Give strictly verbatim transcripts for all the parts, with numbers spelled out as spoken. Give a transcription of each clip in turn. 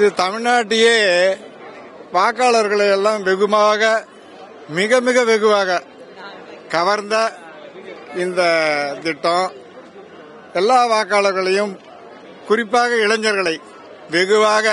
இது தமிழ்நாட்டையே வாக்காளர்களை எல்லாம் வெகுமாக மிக மிக வெகுவாக கவர்ந்த இந்த திட்டம் எல்லா வாக்காளர்களையும் குறிப்பாக இளைஞர்களை வெகுவாக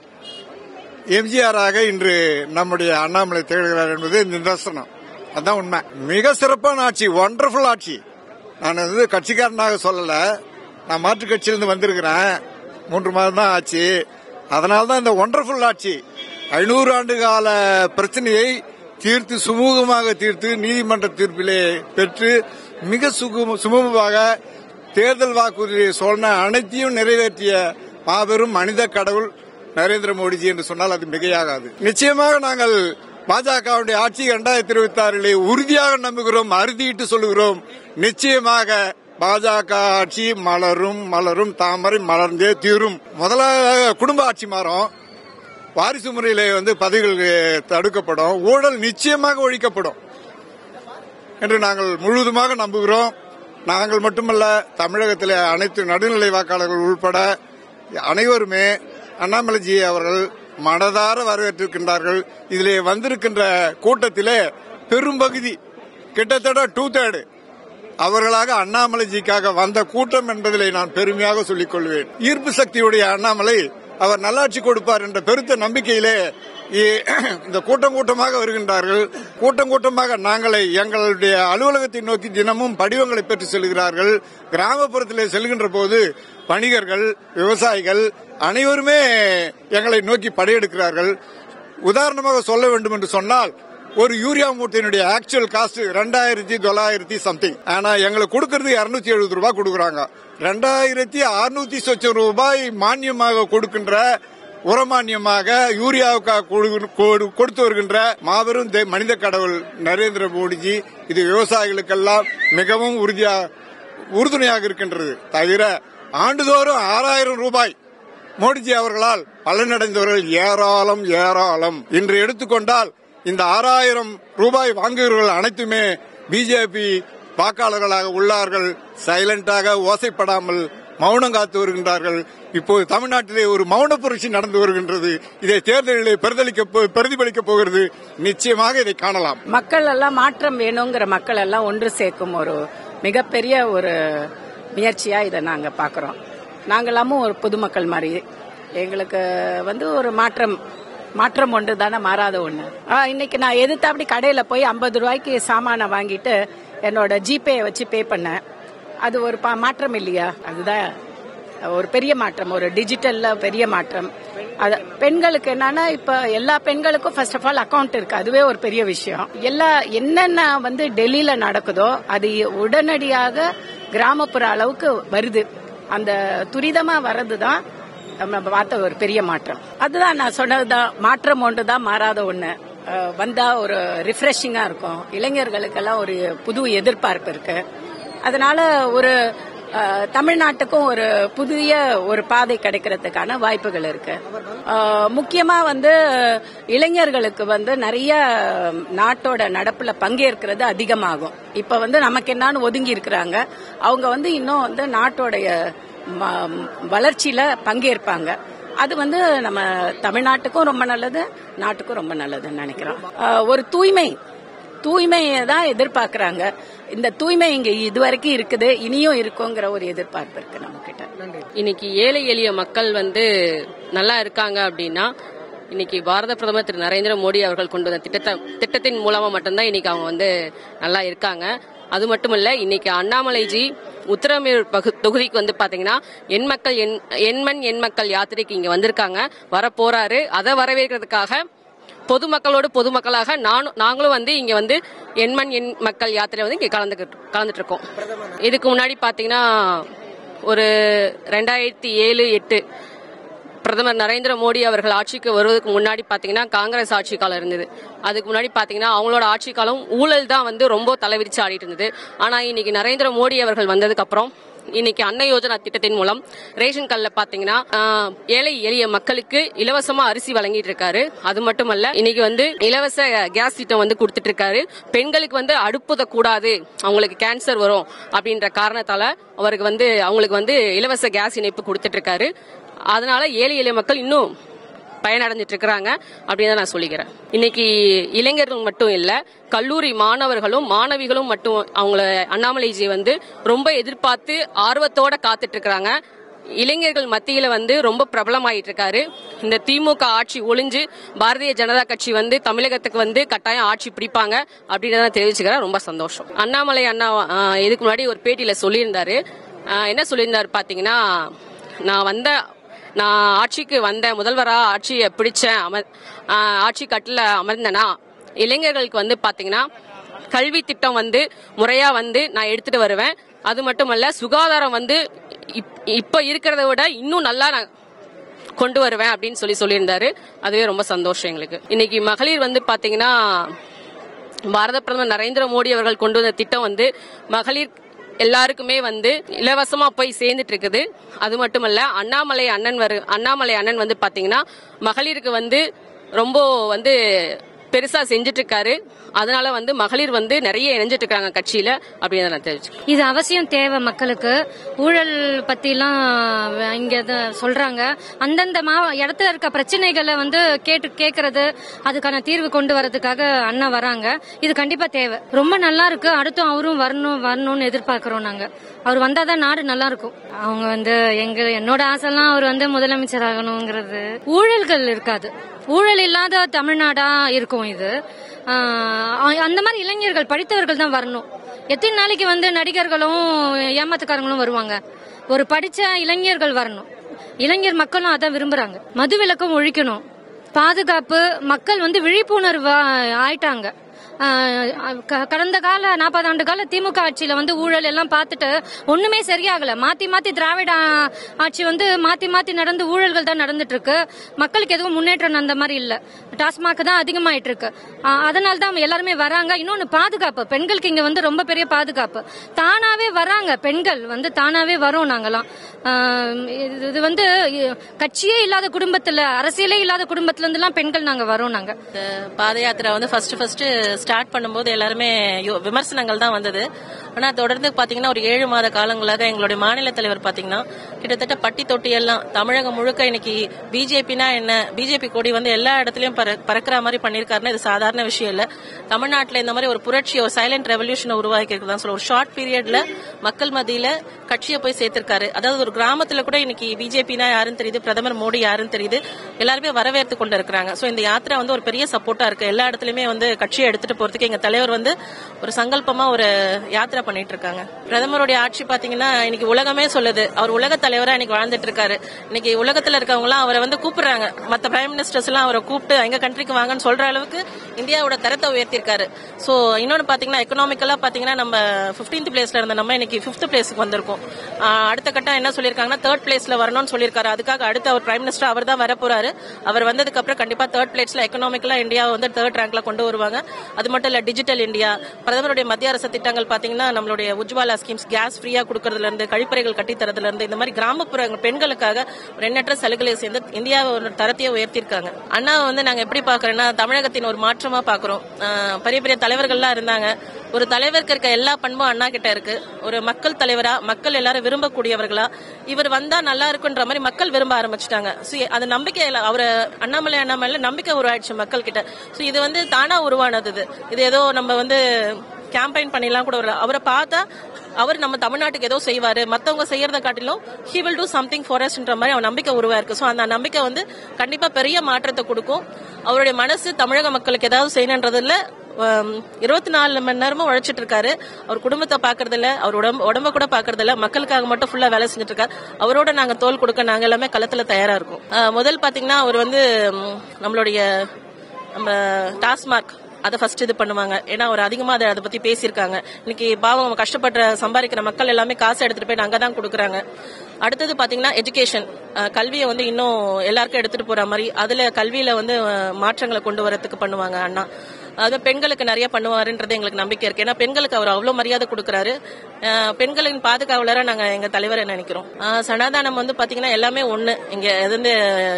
எம்ஜிஆராக இன்று நம்முடைய அண்ணாமலை திகழ்கிறார் என்பது நிதர்சனம். அதான் உண்மை. மிக சிறப்பான ஆட்சி, ஒண்டர்ஃபுல் ஆட்சி. நான் வந்து கட்சிக்காரனாக சொல்லல, நான் மாற்றுக் கட்சியிலிருந்து வந்திருக்கிறேன். மூன்று மாதம் தான் ஆச்சு. அதனால்தான் இந்த ஒண்டர்ஃபுல் ஆட்சி ஐநூறு ஆண்டு கால பிரச்சனையை தீர்த்து சுமூகமாக தீர்த்து நீதிமன்ற தீர்ப்பிலே பெற்று மிக சுமூகமாக தேர்தல் வாக்குறுதியை சொன்ன அனைத்தையும் நிறைவேற்றிய மாபெரும் மனித கடவுள் நரேந்திர மோடிஜி என்று சொன்னால் அது மிகையாகாது. நிச்சயமாக நாங்கள் பாஜகவுடைய ஆட்சி இரண்டாயிரத்தி இருபத்தி ஆறிலே உறுதியாக நம்புகிறோம், அறுதியிட்டு சொல்லுகிறோம். நிச்சயமாக பாஜக ஆட்சி மலரும் மலரும் தாமரை மலர்ந்தே தீரும். முதலாக குடும்ப ஆட்சி மாறும், வாரிசு முறையிலே வந்து பதவிகள் தடுக்கப்படும், ஊழல் நிச்சயமாக ஒழிக்கப்படும் என்று நாங்கள் முழுவதுமாக நம்புகிறோம். நாங்கள் மட்டுமல்ல, தமிழகத்திலே அனைத்து நடுநிலை வாக்காளர்கள் உட்பட அனைவருமே அண்ணாமலைஜி அவர்கள் மனதார வரவேற்றிருக்கின்றார்கள். இதிலே வந்திருக்கின்ற கூட்டத்திலே பெரும்பகுதி கிட்டத்தட்ட டூ தேர்டு அவர்களாக அண்ணாமலைஜிக்காக வந்த கூட்டம் என்பதிலே நான் பெருமையாக சொல்லிக் கொள்வேன். ஈர்ப்பு சக்தியுடைய அண்ணாமலை அவர் நல்லாட்சி கொடுப்பார் என்ற பெருத்த நம்பிக்கையிலே இந்த கூட்டம் கூட்டமாக வருகின்றார்கள். கூட்டம் கூட்டமாக நாங்களை எங்களுடைய அலுவலகத்தை நோக்கி தினமும் படிவங்களை பெற்று செல்கிறார்கள். கிராமப்புறத்திலே செல்கின்ற போது வணிகர்கள், விவசாயிகள் அனைவருமே எங்களை நோக்கி படையெடுக்கிறார்கள். உதாரணமாக சொல்ல வேண்டும் என்று சொன்னால், ஒரு யூரியா மூட்டையினுடைய ஆக்சுவல் காஸ்ட் ரெண்டாயிரத்தி தொள்ளாயிரத்தி சம்திங். ஆனா எங்களுக்கு கொடுக்கறது இருநூத்தி எழுபது ரூபாய் கொடுக்கறாங்க. ரெண்டாயிரத்தி அறுநூத்தி சொச்சம் ரூபாய் மானியமாக கொடுக்கின்ற உரமானியமாக யூரியாவுக்காக கொடுத்து வருகின்ற மாபெரும் மனித கடவுள் நரேந்திர மோடிஜி. இது விவசாயிகளுக்கெல்லாம் மிகவும் உறுதியா உறுதுணையாக இருக்கின்றது. தவிர ஆண்டுதோறும் ஆறாயிரம் ரூபாய் மோடிஜி அவர்களால் பலனடைந்தவர்கள் ஏராளம் ஏராளம். இன்று எடுத்துக்கொண்டால் இந்த ஆறாயிரம் ரூபாய் வாங்குகிறவர்கள் அனைத்துமே பிஜேபி வாக்காளர்களாக உள்ளார்கள். சைலண்டாக ஓசைப்படாமல் மௌனம் காத்து வருகின்றார்கள். இப்போது தமிழ்நாட்டிலே ஒரு மௌன புரட்சி நடந்து வருகின்றது. இதை தேர்தலிலே பிரதிபலிக்க போகிறது. நிச்சயமாக இதை காணலாம். மக்கள் எல்லாம் மாற்றம் வேணுங்கிற மக்கள் எல்லாம் ஒன்று சேர்க்கும் ஒரு மிகப்பெரிய ஒரு முயற்சியா இதை நாங்க பாக்குறோம். நாங்களாமும் ஒரு பொதுமக்கள் மாதிரி எங்களுக்கு வந்து ஒரு மாற்றம் மாற்றம் ஒன்று தானே, மாறாத ஒண்ணு. இன்னைக்கு நான் எதிர்த்து அப்படி கடையில போய் ஐம்பது ரூபாய்க்கு சாமான வாங்கிட்டு என்னோட ஜிபே வச்சு பே பண்ணேன். அது ஒரு மாற்றம் இல்லையா? அதுதான் ஒரு பெரிய மாற்றம், ஒரு டிஜிட்டல்ல பெரிய மாற்றம். அது பெண்களுக்கு என்னன்னா, இப்ப எல்லா பெண்களுக்கும் ஃபர்ஸ்ட் ஆஃப் ஆல் அக்கௌண்ட் இருக்கு. அதுவே ஒரு பெரிய விஷயம். எல்லா என்னென்ன வந்து டெல்லியில நடக்குதோ அது உடனடியாக கிராமப்புற அளவுக்கு வருது. அந்த துரிதமா வர்றதுதான் நம்ம பார்த்த ஒரு பெரிய மாற்றம். அதுதான் நான் சொன்னதுதான், மாற்றம் ஒன்றுதான், மாறாத ஒண்ணு. வந்தா ஒரு ரிஃப்ரெஷிங்கா இருக்கும். இளைஞர்களுக்கெல்லாம் ஒரு புது எதிர்பார்ப்பு இருக்கு. அதனால ஒரு தமிழ்நாட்டுக்கும் ஒரு புதிய ஒரு பாதை கிடைக்கிறதுக்கான வாய்ப்புகள் இருக்கு. முக்கியமா வந்து இளைஞர்களுக்கு வந்து நிறைய நாட்டோட நடப்புல பங்கேற்கிறது அதிகமாகும். இப்ப வந்து நமக்கு என்னன்னு ஒதுங்கி இருக்கிறாங்க. அவங்க வந்து இன்னும் வந்து நாட்டோடைய வளர்ச்சியில பங்கேற்பாங்க. அது வந்து நம்ம தமிழ்நாட்டுக்கும் ரொம்ப நல்லது, நாட்டுக்கும் ரொம்ப நல்லதுன்னு நினைக்கிறோம். ஒரு தூய்மை தூய்மையை தான் எதிர்பார்க்கறாங்க. இந்த தூய்மை இங்க இதுவரைக்கும் இருக்குது, இனியும் இருக்குங்கிற ஒரு எதிர்பார்ப்பு இருக்கு நம்ம கிட்ட. இன்னைக்கு ஏழை எளிய மக்கள் வந்து நல்லா இருக்காங்க அப்படின்னா இன்னைக்கு பாரத பிரதமர் திரு நரேந்திர மோடி அவர்கள் கொண்டு வந்த திட்டத்தை திட்டத்தின் மூலமா மட்டும்தான் இன்னைக்கு அவங்க வந்து நல்லா இருக்காங்க. அது மட்டும் இல்ல, இன்னைக்கு அண்ணாமலைஜி உத்தரமேரூர் தொகுதிக்கு வந்து பாத்தீங்கன்னா எண் மக்கள் எண்மண் எண் மக்கள் யாத்திரைக்கு இங்க வந்திருக்காங்க, வர போறாரு. அதை வரவேற்கிறதுக்காக பொதுமக்களோடு பொதுமக்களாக நாங்களும் வந்து இங்க வந்து எண்மண் எண் மக்கள் யாத்திரை வந்து இங்க கலந்து கலந்துட்டு இருக்கோம். இதுக்கு முன்னாடி பாத்தீங்கன்னா ஒரு ரெண்டாயிரத்தி ஏழு எட்டு பிரதமர் நரேந்திர மோடி அவர்கள் ஆட்சிக்கு வருவதற்கு முன்னாடி பாத்தீங்கன்னா காங்கிரஸ் ஆட்சி காலம் இருந்தது. அதுக்கு முன்னாடி பாத்தீங்கன்னா அவங்களோட ஆட்சி காலம் ஊழல் தான் வந்து ரொம்ப தலைவிரிச்சு ஆடிட்டு இருந்தது. ஆனா இன்னைக்கு நரேந்திர மோடி அவர்கள் வந்ததுக்கு அப்புறம் இன்னைக்கு அன்ன யோஜனா திட்டத்தின் மூலம் ரேஷன் கார்டுல பாத்தீங்கன்னா ஏழை எளிய மக்களுக்கு இலவசமா அரிசி வழங்கிட்டு இருக்காரு. அது மட்டுமல்ல, இன்னைக்கு வந்து இலவச கேஸ் திட்டம் வந்து கொடுத்துட்டு இருக்காரு. பெண்களுக்கு வந்து அடுப்புத கூடாது, அவங்களுக்கு கேன்சர் வரும் அப்படின்ற காரணத்தால அவருக்கு வந்து அவங்களுக்கு வந்து இலவச கேஸ் இணைப்பு கொடுத்துட்டு இருக்காரு. அதனால ஏழை எளிய மக்கள் இன்னும் பயனடைஞ்சிட்டு இருக்கிறாங்க அப்படின்னு நான் சொல்லிக்கிறேன். இன்னைக்கு இளைஞர்கள் மட்டும் இல்ல, கல்லூரி மாணவர்களும் மாணவிகளும் மட்டும் அவங்கள அண்ணாமலைஜி வந்து ரொம்ப எதிர்பார்த்து ஆர்வத்தோட காத்துட்டு இருக்கிறாங்க. இளைஞர்கள் மத்தியில வந்து ரொம்ப பிரபலமாயிட்டு இருக்காரு. இந்த திமுக ஆட்சி ஒளிஞ்சு பாரதிய ஜனதா கட்சி வந்து தமிழகத்துக்கு வந்து கட்டாயம் ஆட்சி பிடிப்பாங்க அப்படின்னு தெரிவிச்சுக்கிறேன். ரொம்ப சந்தோஷம். அண்ணாமலை அண்ணா இதுக்கு முன்னாடி ஒரு பேட்டியில சொல்லியிருந்தாரு. என்ன சொல்லியிருந்தாரு பாத்தீங்கன்னா, நான் வந்த நான் ஆட்சிக்கு வந்த முதல்வரா ஆட்சியை பிடிச்சேன், அமர் ஆட்சி கட்டில அமர்ந்தனா இளைஞர்களுக்கு வந்து பாத்தீங்கன்னா கல்வி திட்டம் வந்து முறையா வந்து நான் எடுத்துட்டு வருவேன். அது மட்டுமல்ல, சுகாதாரம் வந்து இப்ப இருக்கிறத விட இன்னும் நல்லா நான் கொண்டு வருவேன் அப்படின்னு சொல்லி சொல்லியிருந்தாரு. அதுவே ரொம்ப சந்தோஷம் எங்களுக்கு. இன்னைக்கு மகளிர் வந்து பாத்தீங்கன்னா பாரத பிரதமர் நரேந்திர மோடி அவர்கள் கொண்டு வந்த திட்டம் வந்து மகளிர் எல்லாருக்குமே வந்து இலவசமா போய் சேர்ந்துட்டு இருக்குது. அது மட்டுமல்ல, அண்ணாமலை அண்ணன் வரு அண்ணாமலை அண்ணன் வந்து பாத்தீங்கன்னா மகளிருக்கு வந்து ரொம்ப வந்து பெருசா செஞ்சுட்டு இருக்காரு. அதனால வந்து மகளிர் வந்து நிறைய இணைஞ்சிட்டு இருக்காங்க கட்சியில அப்படின்னு நான் தெரிவிச்சு. இது அவசியம் தேவை மக்களுக்கு. ஊழல் பத்தி எல்லாம் இங்க சொல்றாங்க. அந்தந்த இடத்துல இருக்க பிரச்சனைகளை வந்து கேட்டு கேட்கறது, அதுக்கான தீர்வு கொண்டு வரதுக்காக அண்ணா வராங்க. இது கண்டிப்பா தேவை. ரொம்ப நல்லா இருக்கு. அடுத்தும் அவரும் வரணும் வரணும்னு எதிர்பார்க்கிறோம் நாங்க. அவர் வந்தாதான் நாடு நல்லா இருக்கும். அவங்க வந்து எங்க என்னோட ஆசைலாம் அவர் வந்து முதலமைச்சர் ஆகணுங்கிறது. ஊழல்கள் இருக்காது. ஊழல் இல்லாத தமிழ்நாடா இருக்கும் இது. அந்த மாதிரி இளைஞர்கள் படித்தவர்கள் தான் வரணும். எத்தனை நாளைக்கு வந்து நடிகர்களும் ஏமாத்துக்காரங்களும் வருவாங்க? ஒரு படிச்ச இளைஞர்கள் வரணும். இளைஞர் மக்களும் அதான் விரும்புறாங்க. மது விலக்கம் ஒழிக்கணும். பாதுகாப்பு மக்கள் வந்து விழிப்புணர்வு ஆயிட்டாங்க. கடந்த கால நாற்பது ஆண்டு கால திமுக ஆட்சியில வந்து ஊழல் எல்லாம் பார்த்துட்டு ஒண்ணுமே சரியாகல. மாத்தி மாத்தி திராவிட ஆட்சி வந்து மாத்தி மாத்தி நடந்து ஊழல்கள் தான் நடந்துட்டு இருக்கு. மக்களுக்கு எதுவும் முன்னேற்றம் அந்த மாதிரி இல்ல. டாஸ்மாக் தான் அதிகமாயிட்டு இருக்கு. அதனால தான் எல்லாருமே வராங்க. இன்னொன்னு பாதுகாப்பு. பெண்களுக்கு இங்க வந்து ரொம்ப பெரிய பாதுகாப்பு. தானாவே வராங்க. பெண்கள் வந்து தானாவே வரோம். நாங்கெல்லாம் இது வந்து கட்சியே இல்லாத குடும்பத்துல, அரசியலே இல்லாத குடும்பத்துல இருந்து எல்லாம் பெண்கள் நாங்க வரோம். நாங்க பாத யாத்திரை வந்து ஃபர்ஸ்ட் ஃபர்ஸ்ட் ஸ்டார்ட் பண்ணும்போது எல்லாருமே விமர்சனங்கள் தான் வந்தது. ஆனா தொடர்ந்து பாத்தீங்கன்னா ஒரு ஏழு மாத காலங்களாக எங்களுடைய மாநில தலைவர் பாத்தீங்கன்னா கிட்டத்தட்ட பட்டி தொட்டி எல்லாம் தமிழகம் முழுக்க இன்னைக்கு பிஜேபினா என்ன, பிஜேபி கொடி வந்து எல்லா இடத்துலயும் பறக்கிற மாதிரி பண்ணிருக்காருன்னா இது சாதாரண விஷயம் இல்ல. தமிழ்நாட்டுல இந்த மாதிரி ஒரு புரட்சி, ஒரு சைலண்ட் ரெவல்யூஷன் உருவாக்கி இருக்குதான் சொல்ல ஒரு ஷார்ட் பீரியட்ல மக்கள் மத்தியில கட்சியை போய் சேர்த்திருக்காரு. அதாவது ஒரு கிராமத்துல கூட இன்னைக்கு பிஜேபினா யாருன்னு தெரியுது, பிரதமர் மோடி யாருன்னு தெரியுது, எல்லாருமே வரவேற்று கொண்டு இருக்கிறாங்க. சோ இந்த யாத்திரை வந்து ஒரு பெரிய சப்போர்ட்டா இருக்கு. எல்லா இடத்துலயுமே வந்து கட்சியை எடுத்துட்டு போறதுக்கு எங்க தலைவர் வந்து ஒரு சங்கல்பமா ஒரு யாத்திரை பண்ணிட்டு இருக்காங்க. பிரதமருடைய ஆட்சி பாத்தீங்கன்னா இன்னைக்கு உலகமே சொல்லுது, அவர் உலக தலைவரா இன்னைக்கு வாழ்ந்துட்டு இருக்காரு. இன்னைக்கு உலகத்துல இருக்கவங்க எல்லாம் அவரை வந்து கூப்பிடுறாங்க. மத்த பிரைம் மினிஸ்டர்ஸ் எல்லாம் அவரை கூப்பிட்டு எங்க கண்ட்ரிக்கு வாங்கன்னு சொல்ற அளவுக்கு இந்தியாவோட தரத்தை உயர்த்திருக்காரு. சோ இன்னொன்னு பாத்தீங்கன்னா எக்கனாமிக்கலா பாத்தீங்கன்னா நம்ம பிப்டீன்த் பிளேஸ்ல இருந்த நம்ம இன்னைக்கு பிப்த் பிளேஸ்க்கு வந்திருக்கோம். அடுத்த கட்டம் என்ன சொல்லிருக்காங்கன்னா தேர்ட் பிளேஸ்ல வரணும்னு சொல்லிருக்காரு. அதுக்காக அடுத்து அவர் பிரைம் மினிஸ்டர் அவர் தான் வர போறாரு. அவர் வந்ததுக்கு அப்புறம் கண்டிப்பா தேர்ட் பிளேஸ்ல எக்கனாமிக்கலா இந்தியா வந்து தேர்ட் ரேங்க்ல கொண்டு வருவாங்க. அது மட்டும் இல்ல டிஜிட்டல் இந்தியா, பிரதமருடைய மத்திய அரசு திட்டங்கள் பாத்தீங்கன்னா நம்மளுடைய உஜ்வாலா ஸ்கீம்ஸ், கேஸ் ஃப்ரீயா கொடுக்கறதுல இருந்து கழிப்பறைகள் கட்டி தரதுல இருந்து இந்த மாதிரி கிராமப்புற பெண்களுக்காக ஒரு எண்ணற்ற சலுகைகளை சேர்ந்து இந்தியாவோட தரத்தையே உயர்த்திருக்காங்க. அண்ணா வந்து நாங்க எப்படி பாக்குறோம்னா தமிழகத்தின் ஒரு மாற்றமா பாக்குறோம். பெரிய பெரிய தலைவர்கள்லாம் இருந்தாங்க. ஒரு தலைவருக்கு இருக்க எல்லா பண்பும் அண்ணா கிட்ட இருக்கு. ஒரு மக்கள் தலைவரா, மக்கள் எல்லாரும் விரும்பக்கூடியவர்களா இவர் வந்தா நல்லா இருக்குன்ற மாதிரி மக்கள் விரும்ப ஆரம்பிச்சுட்டாங்க. அது நம்பிக்கை அவரு அண்ணாமலை அண்ணாமலை நம்பிக்கை உருவாயிடுச்சு மக்கள் கிட்ட. சோ இது வந்து தானா உருவானது. இது ஏதோ நம்ம வந்து கேம்பெயின் பண்ணிலாம் கூட வரல. அவரை பார்த்தா அவர் நம்ம தமிழ்நாட்டுக்கு ஏதோ செய்வாரு, மத்தவங்க செய்யறத காட்டிலும் he will do something for us ன்ற மாதிரி அவன் நம்பிக்கை உருவாயிருக்கு. சோ அந்த நம்பிக்கை வந்து கண்டிப்பா பெரிய மாற்றத்தை கொடுக்கும். அவருடைய மனசு தமிழக மக்களுக்கு ஏதாவது செய்யணுன்றதுல இருபத்தி நாலு மணி நேரமும் உழைச்சிட்டு இருக்காரு. அவர் குடும்பத்தை பாக்குறது இல்ல, அவர் உடம்பு உடம்ப கூட பாக்குறது இல்ல, மக்களுக்காக மட்டும் ஃபுல்லா வேலை செஞ்சுட்டு இருக்காரு. அவரோட நாங்க தோல் கொடுக்க நாங்க எல்லாமே களத்துல தயாரா இருக்கோம். முதல் பாத்தீங்கன்னா அவர் வந்து நம்மளுடைய நம்ம டாஸ்மாக் அதை ஃபர்ஸ்ட் இது பண்ணுவாங்க. ஏன்னா அவர் அதிகமா அதை அதை பத்தி பேசியிருக்காங்க. இன்னைக்கு பாவம் கஷ்டப்படுற சம்பாதிக்கிற மக்கள் எல்லாமே காசு எடுத்துட்டு போய் அங்கதான் கொடுக்குறாங்க. அடுத்தது பாத்தீங்கன்னா எஜுகேஷன், கல்வியை வந்து இன்னும் எல்லாருக்கும் எடுத்துட்டு போற மாதிரி அதுல கல்வியில வந்து மாற்றங்களை கொண்டு வரதுக்கு பண்ணுவாங்க அண்ணா. அது பெண்களுக்கு நிறைய பண்ணுவாருன்றது எங்களுக்கு நம்பிக்கை இருக்கு. ஏன்னா பெண்களுக்கு அவர் அவ்வளவு மரியாதை கொடுக்கறாரு. பெண்களின் பாதுகாவலரா நாங்க எங்க தலைவரை நினைக்கிறோம். சனாதானம் வந்து பாத்தீங்கன்னா எல்லாமே ஒண்ணு. இங்க வந்து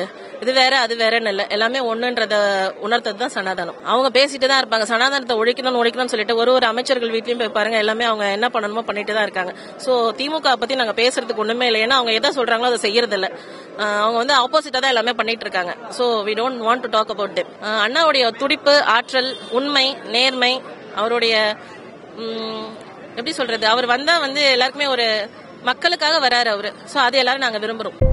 இது வேற அது வேறன்னு இல்ல, எல்லாமே ஒண்ணுன்றத உணர்த்தது தான் சனாதனம். அவங்க பேசிட்டு தான் இருப்பாங்க, சனாதனத்தை ஒழிக்கணும் ஒழிக்கணும்னு சொல்லிட்டு ஒரு ஒரு அமைச்சர்கள் வீட்லயும் போய் பாருங்க, எல்லாமே அவங்க என்ன பண்ணணுமோ பண்ணிட்டு தான் இருக்காங்க. சோ திமுக பத்தி நாங்க பேசுறதுக்கு ஒண்ணுமே இல்லை, ஏன்னா அவங்க எதை சொல்றாங்களோ அதை செய்யறது இல்ல. அவங்க வந்து ஆப்போசிட்டா தான் எல்லாமே பண்ணிட்டு இருக்காங்க. So we don't want to talk about them. அண்ணாவுடைய துடிப்பு, ஆற்றல், உண்மை, நேர்மை, அவருடைய எப்படி சொல்றது, அவர் வந்தா வந்து எல்லாருக்குமே ஒரு மக்களுக்காக வராரு அவரு. சோ அது எல்லாரும் நாங்க விரும்புறோம்.